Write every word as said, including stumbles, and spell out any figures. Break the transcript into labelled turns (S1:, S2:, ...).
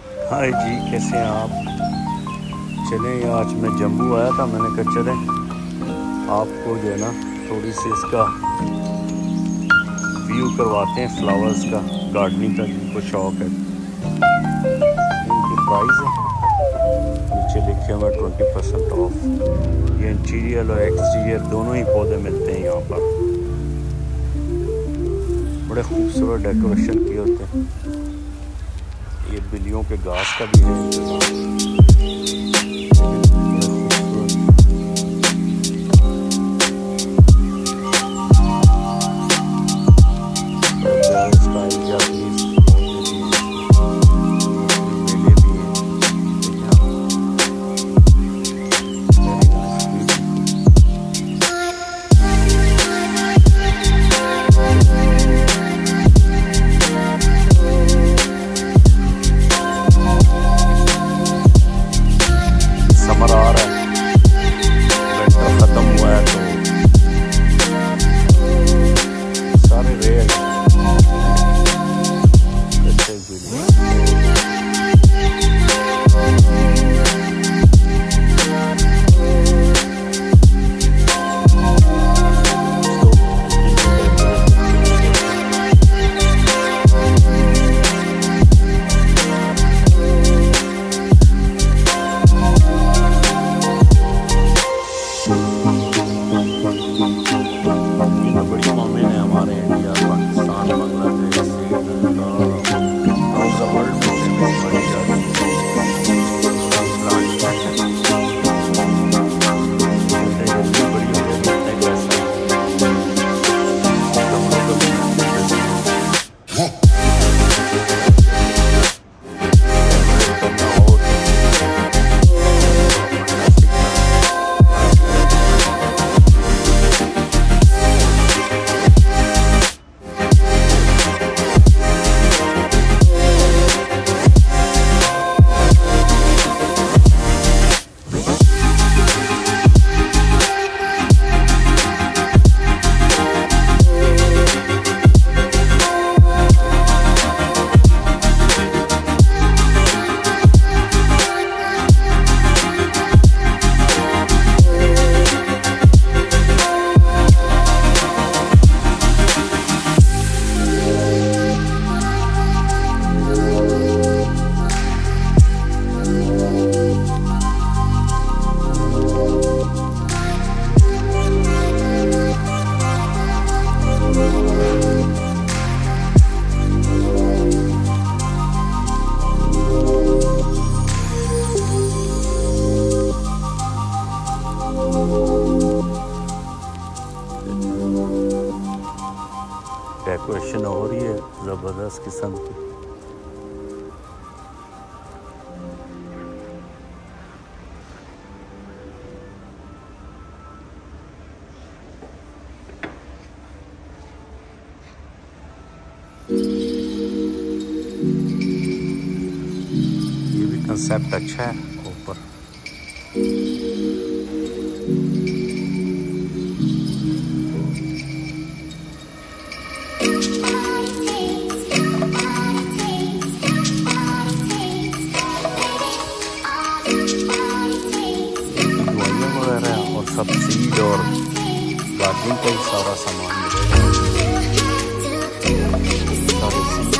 S1: हाय जी, कैसे हैं आप? चलें, आज मैं जम्मू आया था, मैंने कहा चलें आपको जो है ना थोड़ी सी इसका व्यू करवाते हैं, फ्लावर्स का, गार्डनिंग का, जिनको शौक़ है। इनकी प्राइस है नीचे लिखे हुए ट्वेंटी परसेंट ऑफ। ये इंटीरियर और एक्सटीरियर दोनों ही पौधे मिलते हैं यहाँ पर। बड़े खूबसूरत डेकोरेशन किए होते हैं। ये बिल्लियों के घास का भी है इंतजाम। डेकोरेशन हो रही है ज़बरदस्त किस्म की। ये भी कंसेप्ट अच्छा है ऊपर। सब सीड और गार्डनिंग का ही सारा सामान मिलेगा। सारे सीड